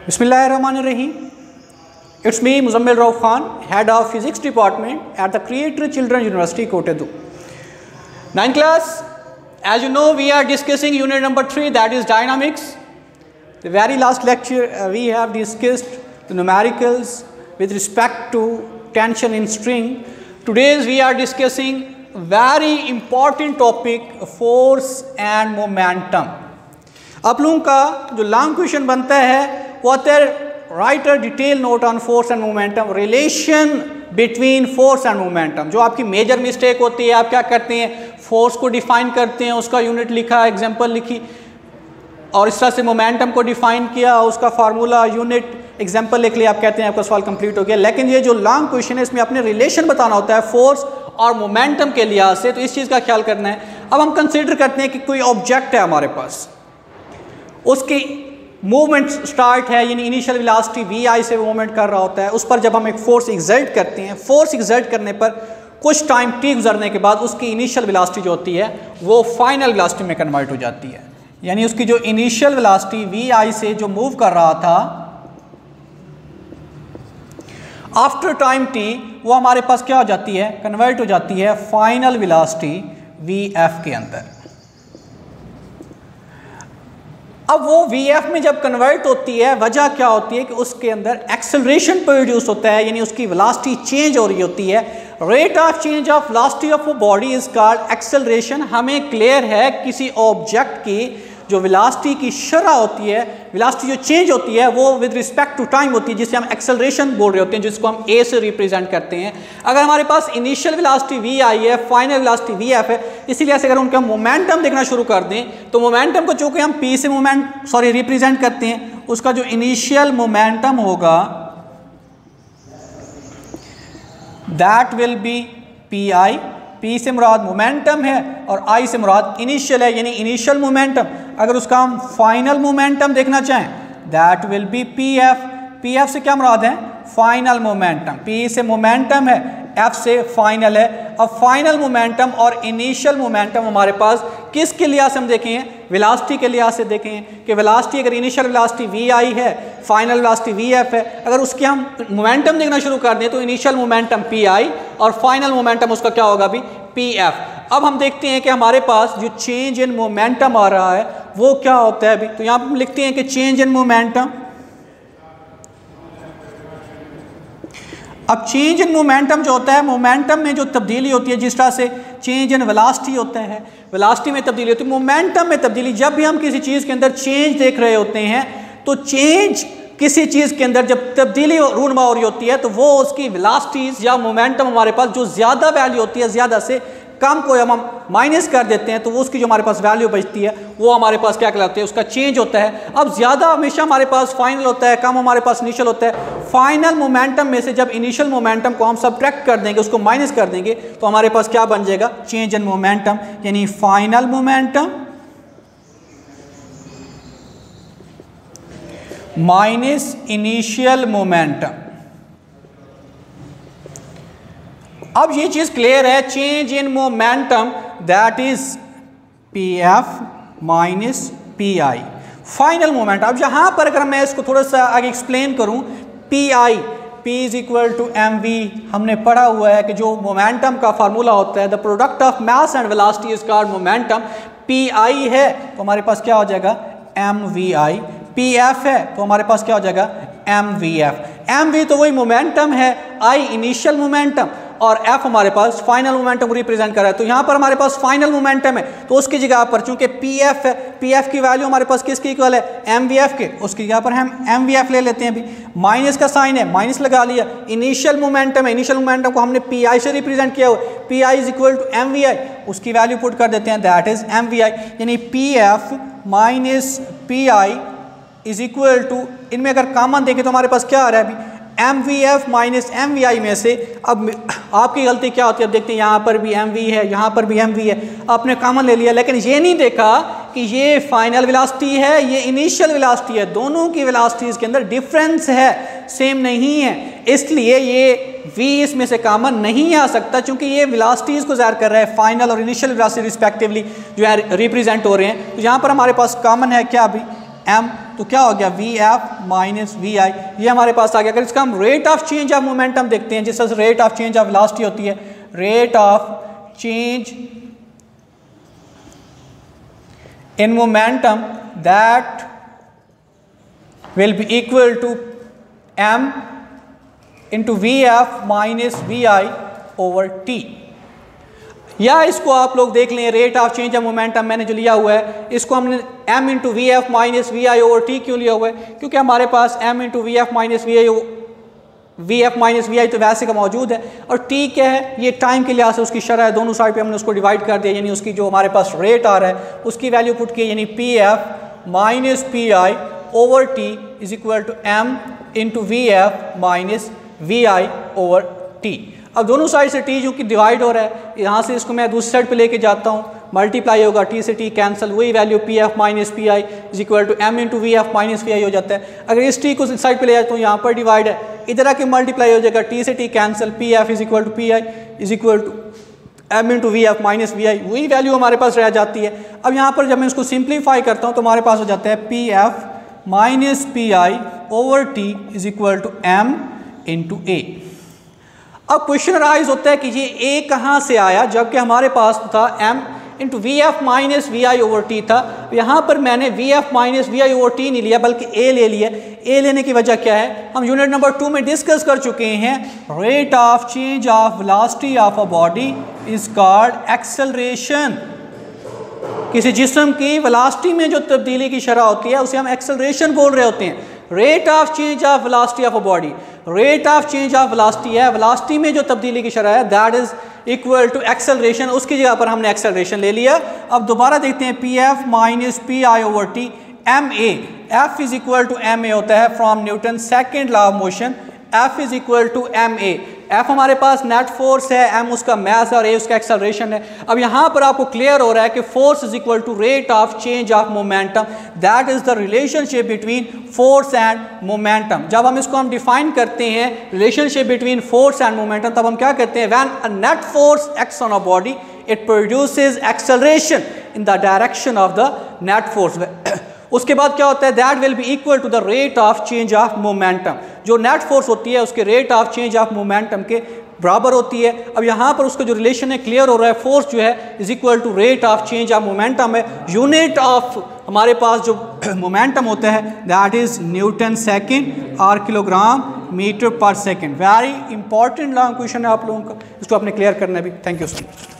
Bismillahirrahmanirrahim. It's me, Muzammil Rauf Khan, Head of Physics Department at the Creator Children University, Kotadu. 9th class, as you know, we are discussing unit number 3, that is dynamics. The very last lecture, we have discussed the numericals with respect to tension in string. Today, we are discussing very important topic, force and momentum. आप लोगों का जो long question बनता है वो आता है write a detail note on force and momentum, relation between force and momentum. जो आपकी मेजर मिस्टेक होती है, आप क्या करते हैं, फोर्स को डिफाइन करते हैं, उसका यूनिट लिखा, एग्जांपल लिखी और इस तरह से मोमेंटम को डिफाइन किया, उसका फार्मूला, यूनिट, एग्जांपल लिख लिया, आप कहते हैं आपका सवाल कंप्लीट हो गया। लेकिन ये जो लॉन्ग क्वेश्चन है इसमें अपने रिलेशन बताना होता है फोर्स और मोमेंटम के लिहाज से, तो इस चीज़ का ख्याल करना है। अब हम कंसिडर करते हैं कि कोई ऑब्जेक्ट है हमारे पास, उसकी मूवमेंट स्टार्ट है, यानी इनिशियल वेलोसिटी वी से मूवमेंट कर रहा होता है। उस पर जब हम एक फोर्स एक्सर्ट करते हैं, फोर्स एक्सर्ट करने पर कुछ टाइम टी गुजरने के बाद उसकी इनिशियल वेलोसिटी जो होती है वो फाइनल वेलोसिटी में कन्वर्ट हो जाती है। यानी उसकी जो इनिशियल वेलोसिटी वी से जो मूव कर रहा था आफ्टर टाइम टी, वो हमारे पास क्या हो जाती है, कन्वर्ट हो जाती है फाइनल वेलोसिटी वी के अंदर। अब वो वी में जब कन्वर्ट होती है, वजह क्या होती है कि उसके अंदर एक्सेलरेशन प्रोड्यूस होता है, यानी उसकी वेलोसिटी चेंज हो रही होती है। Rate of change of velocity of a body is called acceleration. हमें क्लियर है किसी ऑब्जेक्ट की जो वेलोसिटी की शरह होती है, वेलोसिटी जो चेंज होती है वो विद रिस्पेक्ट टू टाइम होती है, जिसे हम एक्सेलरेशन बोल रहे होते हैं, जिसको हम ए से रिप्रेजेंट करते हैं। अगर हमारे पास इनिशियल वेलोसिटी वी है, फाइनल वेलोसिटी वी है, इसीलिए अगर उनका मोमेंटम देखना शुरू कर दें तो मोमेंटम को चूंकि हम पी से रिप्रेजेंट करते हैं, उसका जो इनिशियल मोमेंटम होगा that will be P I. P से मुराद मोमेंटम है और आई से मुराद इनिशियल है, यानी इनिशियल मोमेंटम। अगर उसका हम फाइनल मोमेंटम देखना चाहें that will be P F. P F से क्या मुराद है, फाइनल मोमेंटम। पी से मोमेंटम है, एफ से फाइनल है। अब फाइनल मोमेंटम और इनिशियल मोमेंटम हमारे पास किसके लिहाज से हम देखें, वेलोसिटी के लिहाज से देखें कि वेलोसिटी अगर इनिशियल वेलोसिटी वी आई है, फाइनल वेलोसिटी वी एफ है, अगर उसके हम मोमेंटम देखना शुरू कर दें तो इनिशियल मोमेंटम पी आई और फाइनल मोमेंटम उसका क्या होगा भी, पी एफ। अब हम देखते हैं कि हमारे पास जो चेंज इन मोमेंटम आ रहा है वो क्या होता है अभी, तो यहाँ पर हम लिखते हैं कि चेंज इन मोमेंटम। अब चेंज इन मोमेंटम जो होता है, मोमेंटम में जो तब्दीली होती है, जिस तरह से चेंज इन वेलोसिटी होता है, वेलोसिटी में तब्दीली होती है, मोमेंटम में तब्दीली। जब भी हम किसी चीज़ के अंदर चेंज देख रहे होते हैं तो चेंज किसी चीज़ के अंदर जब तब्दीली रूनमा हो रही होती है तो वो उसकी वेलोसिटीज़ या मोमेंटम हमारे पास जो ज़्यादा वैल्यू होती है, ज़्यादा से कम को हम माइनस कर देते हैं तो वो उसकी जो हमारे पास वैल्यू बचती है वो हमारे पास क्या कहलाती है, उसका चेंज होता है। अब ज़्यादा हमेशा हमारे पास फाइनल होता है, कम हमारे पास इनिशियल होता है। फाइनल मोमेंटम में से जब इनिशियल मोमेंटम को हम सब्ट्रैक्ट कर देंगे, उसको माइनस कर देंगे तो हमारे पास क्या बन जाएगा, चेंज इन मोमेंटम, यानी final momentum minus initial momentum. अब ये चीज क्लियर है, change in momentum that is P F minus P I final momentum. अब यहां पर अगर मैं इसको थोड़ा सा आगे एक्सप्लेन करूं, P I, P is equal to M V, हमने पढ़ा हुआ है कि जो मोमेंटम का फार्मूला होता है the product of mass and velocity is called momentum. P I है तो हमारे पास क्या हो जाएगा, M V I. P F है तो हमारे पास क्या हो जाएगा, M V F. M V तो वही मोमेंटम है, आई इनिशियल मोमेंटम और एफ हमारे पास फाइनल मोमेंटम को रिप्रेजेंट कर रहा है। तो यहाँ पर हमारे पास फाइनल मोमेंटम है तो उसकी जगह पर चूंकि पी एफ है, पी एफ की वैल्यू हमारे पास किसके इक्वल है, एम वी एफ के, उसकी जगह पर हम एम वी एफ ले लेते हैं। अभी माइनस का साइन है, माइनस लगा लिया। इनिशियल मोमेंटम है, इनिशियल मोमेंटम को हमने पी आई से रिप्रेजेंट किया हुआ, P I is equal to M V I, उसकी वैल्यू पुट कर देते हैं that is M V I, यानी P F minus P I is equal to, इनमें अगर कॉमन देखें तो हमारे पास क्या आ रहा है अभी, M V F minus M V I में से। अब आपकी गलती क्या होती है, अब देखते हैं यहाँ पर भी एम वी है, यहाँ पर भी एम वी है, आपने कॉमन ले लिया लेकिन ये नहीं देखा कि ये फाइनल वेलोसिटी है, ये इनिशियल वेलोसिटी है, दोनों की वेलोसिटीज़ के अंदर डिफरेंस है, सेम नहीं है, इसलिए ये v इसमें से कॉमन नहीं आ सकता क्योंकि ये वेलोसिटीज़ को ज़ाहिर कर रहा है, फाइनल और इनिशियल वेलोसिटी रिस्पेक्टिवली जो है रिप्रेजेंट हो रहे हैं। तो यहाँ पर हमारे पास कॉमन है क्या अभी, m तो क्या हो गया V F minus V I, ये हमारे पास आ गया। अगर इसका हम rate of change of momentum देखते हैं, जिस तरह से rate of change of velocity होती है, rate of change in momentum that will be equal to m into V F minus V I over T. या इसको आप लोग देख लें, rate of change of momentum मैंने जो लिया हुआ है, इसको हमने m into V F minus V I over T क्यों लिया हुआ है? क्योंकि हमारे पास m into V F minus V I तो वैसे का मौजूद है, और t क्या है, ये टाइम के लिहाज से उसकी शरह है, दोनों साइड पे हमने उसको डिवाइड कर दिया, यानी उसकी जो हमारे पास रेट आ रहा है उसकी वैल्यू पुट की, यानी P F minus P I over T is equal to m into V F minus V I over T. अब दोनों साइड से t जो कि डिवाइड हो रहा है, यहाँ से इसको मैं दूसरी साइड पे लेके जाता हूँ, मल्टीप्लाई होगा, t से t कैंसिल, वही value P F minus P I is equal to m into V F minus V I हो जाता है। अगर इस t को इस साइड पे ले जाता हूँ, यहाँ पर डिवाइड है, इधर आके मल्टीप्लाई हो जाएगा, t से t cancel, P F is equal to P I is equal to m into V F minus V I, वही वैल्यू हमारे पास रह जाती है। अब यहाँ पर जब मैं इसको सिंप्लीफाई करता हूँ तो हमारे पास हो जाता है P F minus P I over T is equal to m into A. अब क्वेश्चन राइज होता है कि ये a कहाँ से आया, जबकि हमारे पास था m into V F minus V I over T था। यहाँ पर मैंने V F minus V I over T नहीं लिया बल्कि a ले लिया। a लेने की वजह क्या है, हम यूनिट नंबर 2 में डिस्कस कर चुके हैं, rate of change of velocity of a body is called acceleration. किसी जिस्म की वेलोसिटी में जो तब्दीली की शरह होती है उसे हम एक्सेलरेशन बोल रहे होते हैं। Rate of change of velocity of a body, rate of change of velocity है, वेलोसिटी में जो तब्दीली की शरह है, that is equal to acceleration, उसकी जगह पर हमने एक्सेलरेशन ले लिया। अब दोबारा देखते हैं, P F minus P I over T M A, F is equal to M A होता है from Newton second law of motion, F is equal to M A. F हमारे पास नेट फोर्स है, एम उसका mass है और ए उसका acceleration है। अब यहाँ पर आपको क्लियर हो रहा है कि force is equal to rate of change of momentum, that is the relationship between force and momentum. जब हम इसको डिफाइन करते हैं relationship between force and momentum, तब हम क्या कहते हैं, when a net force acts on a body it produces acceleration in the direction of the net force. उसके बाद क्या होता है, that will be equal to the rate of change of momentum. जो नेट फोर्स होती है उसके rate of change of momentum के बराबर होती है। अब यहाँ पर उसका जो रिलेशन है क्लियर हो रहा है, फोर्स जो है is equal to rate of change of momentum है। यूनिट ऑफ हमारे पास जो मोमेंटम होता है दैट इज न्यूटन सेकेंड और kilogram metre per second. Very important long question है आप लोगों का, इसको आपने क्लियर करना है भी। Thank you so much.